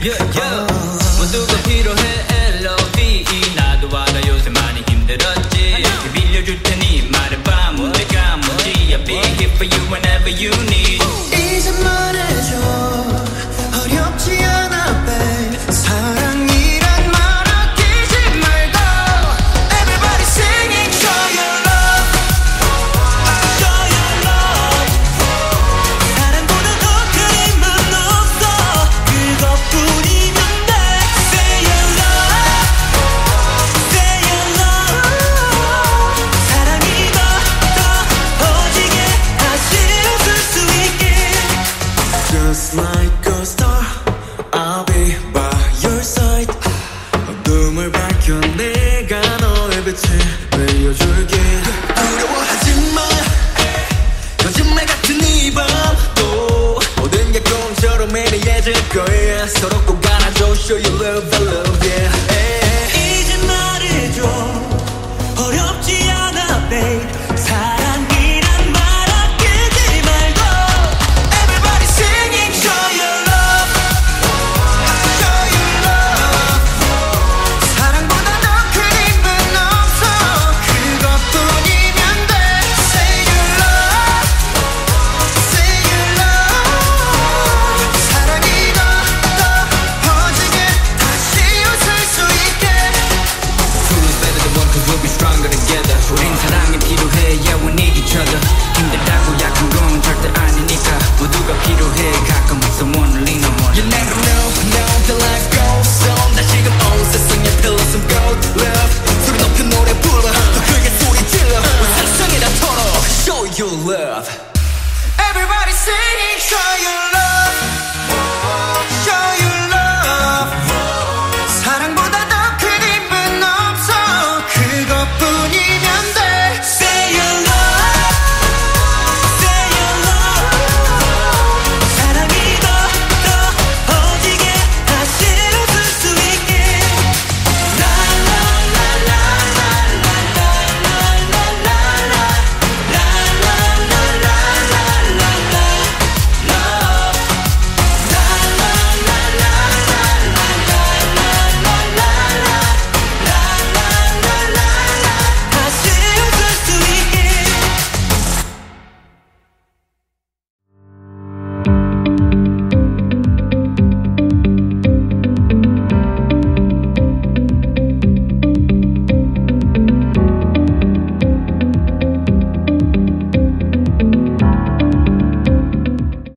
모두가 필요해 L.O.V.E 나도 알아 요새 많이 힘들었지 빌려줄 테니 말해봐 문제가 뭔지 I'll be here for you whenever you need 이제 말해줘 어렵지 않아 babe 사랑이란 말 아끼지 말고 Everybody singing show your love show your love 사랑보다 더 큰 힘은 없어 그것뿐이면 돼 Say your love say your love 사랑이 더 커지게 다시 웃을 수 있게 Just like a star I'll be by your side 어둠을 밝혀 내가 너의 빛을 빌려줄게 두려워하지마 거짓말 같은 이 밤도 모든 게 꿈처럼 애매해질 거야 서로 꼭 안아줘 Show you love I love yeah 이제 말해줘 어렵지 않아 babe